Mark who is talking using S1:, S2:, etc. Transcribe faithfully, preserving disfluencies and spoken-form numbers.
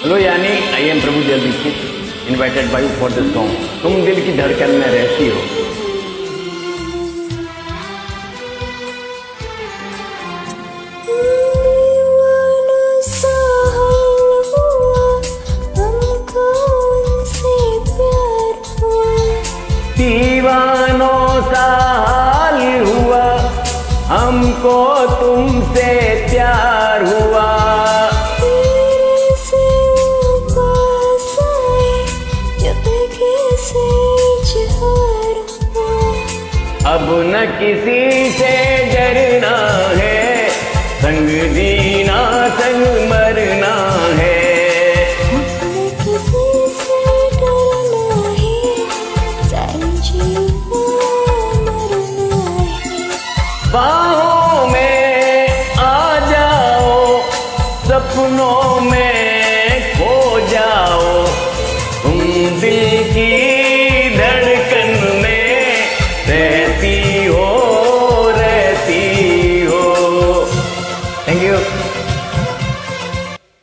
S1: Hello यानी, I am Prabhu Dev Dixit, invited by you for this song. तुम दिल की धड़कन में रहती हो। दीवानों सा हाल हुआ, हमको तुमसे प्यार हुआ।
S2: तेरे से पास आए, जब कैसे इजहार हुआ।
S1: अब न किसी से डरना है, संग जीना संग मरना है।
S2: अपने किसी से डरना है, संग जीना मरना है।
S1: बाहों में आ जाओ, सपनों में खो जाओ, तुम दिल की धड़कन में रहती हो, रहती हो। Thank you.